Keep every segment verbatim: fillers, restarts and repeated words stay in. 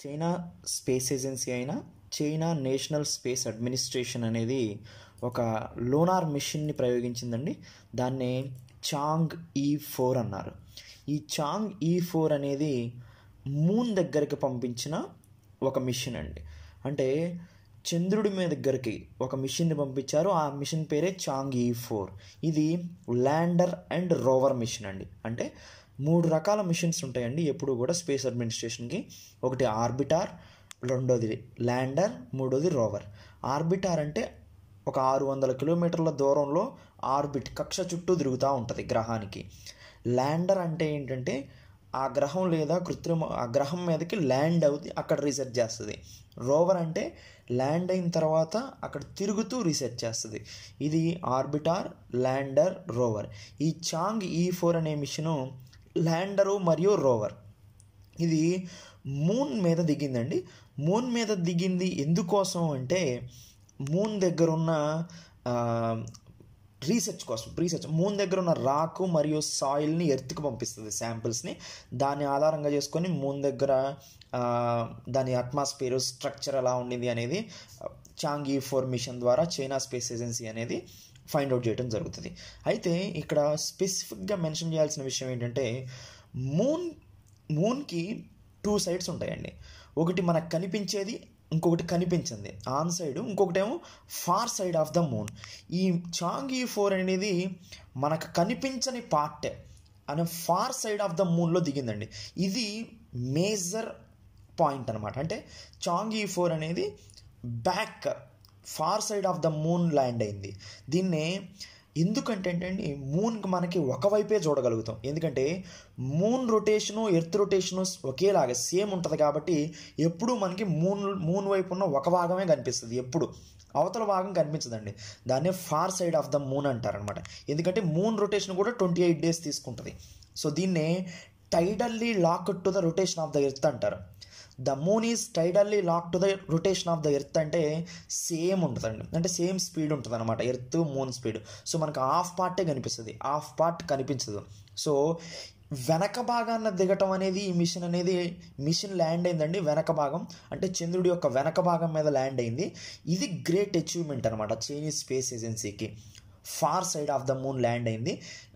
China space agency అయిన China national space administration అనేది ఒక లోనార్ మిషన్ని ప్రయోగించిందండి. దాన్నే చాంగ్ ఈ ఫోర్ అన్నారు. ఈ చాంగ్ ఈ ఫోర్ అనేది మూన్ దగ్గరికి పంపించిన ఒక మిషన్ అండి. అంటే చంద్రుడి మీద దగ్గరికి ఒక మిషన్ని పంపించారు. ఆ మిషన్ పేరే చాంగ్ ఈ ఫోర్. ఇది ల్యాండర్ అండ్ రోవర్ మిషన్ అండి. అంటే మూడు రకాల మిషన్స్ ఉంటాయండి ఎప్పుడు కూడా స్పేస్ అడ్మినిస్ట్రేషన్కి. ఒకటి ఆర్బిటార్, రెండోది ల్యాండర్, మూడోది రోవర్. ఆర్బిటార్ అంటే ఒక ఆరు వందల కిలోమీటర్ల దూరంలో ఆర్బిట్ కక్ష చుట్టూ తిరుగుతూ ఉంటుంది గ్రహానికి. ల్యాండర్ అంటే ఏంటంటే ఆ గ్రహం లేదా కృత్రిమ ఆ గ్రహం మీదకి ల్యాండ్ అవుతుంది, అక్కడ రీసెర్చ్ చేస్తుంది. రోవర్ అంటే ల్యాండ్ అయిన తర్వాత అక్కడ తిరుగుతూ రీసెర్చ్ చేస్తుంది. ఇది ఆర్బిటార్, ల్యాండర్, రోవర్. ఈ చాంగ్ ఈ ఫోర్ అనే మిషను ల్యాండరు మరియు రోవర్. ఇది మూన్ మీద దిగిందండి. మూన్ మీద దిగింది ఎందుకోసం అంటే మూన్ దగ్గర ఉన్న రీసెర్చ్ కోసం. రీసెర్చ్ మూన్ దగ్గర ఉన్న రాకు మరియు సాయిల్ని ఎర్త్కి పంపిస్తుంది, శాంపిల్స్ని. దాన్ని ఆధారంగా చేసుకొని మూన్ దగ్గర దాని అట్మాస్ఫియర్ స్ట్రక్చర్ ఎలా ఉండింది అనేది చాంగ్ ఈ ఫోర్ మిషన్ ద్వారా చైనా స్పేస్ ఏజెన్సీ అనేది ఫైండ్ అవుట్ చేయడం జరుగుతుంది. అయితే ఇక్కడ స్పెసిఫిక్గా మెన్షన్ చేయాల్సిన విషయం ఏంటంటే మూన్ మూన్కి టూ సైడ్స్ ఉంటాయండి. ఒకటి మనకు కనిపించేది, ఇంకొకటి కనిపించింది ఆన్ సైడ్, ఇంకొకటి ఏమో far side of the moon. ఈ చాంగ్ ఈ ఫోర్ అనేది మనకు కనిపించని పార్ట్ అనే ఫార్ సైడ్ ఆఫ్ ద మూన్లో దిగిందండి. ఇది మేజర్ పాయింట్ అనమాట. అంటే చాంగ్ ఈ ఫోర్ అనేది back far side of the moon land అయింది. దీన్నే ఎందుకంటే అండి మూన్కి మనకి ఒకవైపే చూడగలుగుతాం. ఎందుకంటే మూన్ రొటేషను ఎర్త్ రొటేషను ఒకేలాగా సేమ్ ఉంటుంది కాబట్టి ఎప్పుడు మనకి మూన్ మూన్ వైపు ఉన్న ఒక భాగమే కనిపిస్తుంది, ఎప్పుడు అవతల భాగం కనిపించదండి. దాన్నే far side of the moon అంటారనమాట. ఎందుకంటే మూన్ రొటేషన్ కూడా ట్వంటీ ఎయిట్ డేస్ తీసుకుంటుంది. సో దీన్నే tidally lock to the rotation of the earth అంటారు. The moon is tidally lock to the rotation of the earth అంటే సేమ్ ఉంటుందండి. అంటే same speed ఉంటుంది అనమాట ఎర్త్ మూన్ స్పీడ్. సో మనకు హాఫ్ పార్టే కనిపిస్తుంది, హాఫ్ పార్ట్ కనిపించదు. సో వెనక భాగాన్ని దిగటం అనేది ఈ మిషన్ అనేది మిషన్ ల్యాండ్ అయిందండి. వెనక భాగం అంటే చంద్రుడి యొక్క వెనక భాగం మీద ల్యాండ్ అయింది. ఇది గ్రేట్ అచీవ్మెంట్ అనమాట చైనీస్ స్పేస్ ఏజెన్సీకి. Far side of the moon land అయింది.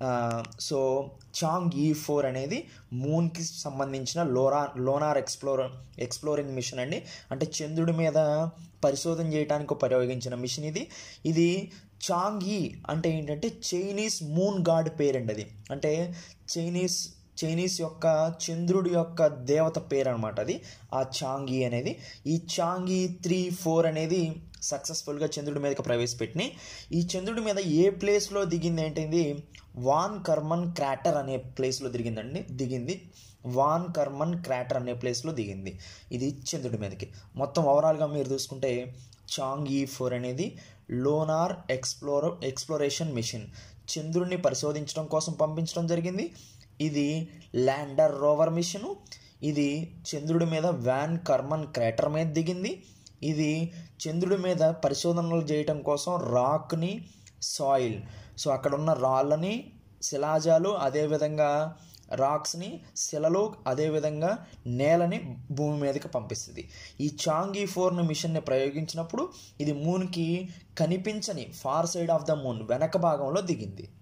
సో చాంగ్ ఈ ఫోర్ అనేది మూన్కి సంబంధించిన లోరా లోనార్ ఎక్స్ప్లోర్ ఎక్స్ప్లోరింగ్ మిషన్ అండి. అంటే చంద్రుడి మీద పరిశోధన చేయడానికి ఉపయోగించిన మిషన్ ఇది. ఇది చాంగ్ ఈ అంటే ఏంటంటే చైనీస్ మూన్ గాడ్ పేరండి. అది అంటే చైనీస్ చైనీస్ యొక్క చంద్రుడి యొక్క దేవత పేరు అనమాట అది, ఆ చాంగ్ ఈ అనేది. ఈ చాంగ్ ఈ త్రీ ఫోర్ అనేది సక్సెస్ఫుల్గా చంద్రుడి మీదకి ప్రవేశపెట్టి ఈ చంద్రుడి మీద ఏ ప్లేస్లో దిగింది ఏంటిది వాన్ కర్మన్ క్రాటర్ అనే ప్లేస్లో దిగిందండి దిగింది వాన్ కర్మన్ క్రాటర్ అనే ప్లేస్లో దిగింది ఇది చంద్రుడి మీదకి. మొత్తం ఓవరాల్గా మీరు చూసుకుంటే చాంగ్ ఈ ఫోర్ అనేది లోనార్ ఎక్స్ప్లోర్ ఎక్స్ప్లోరేషన్ మిషన్ చంద్రుడిని పరిశోధించడం కోసం పంపించడం జరిగింది. ఇది ల్యాండర్ రోవర్ మిషను. ఇది చంద్రుడి మీద వాన్ కర్మన్ క్రాటర్ మీద దిగింది. ఇది చంద్రుడి మీద పరిశోధనలు చేయటం కోసం రాక్ని, సాయిల్, సో అక్కడ ఉన్న రాళ్ళని, శిలాజాలు, అదేవిధంగా రాక్స్ని, శిలలు, అదేవిధంగా నేలని భూమి మీదకి పంపిస్తుంది. ఈ చాంగ్ ఈ ఫోర్ని మిషన్ని ప్రయోగించినప్పుడు ఇది మూన్కి కనిపించని far side of the moon వెనక భాగంలో దిగింది.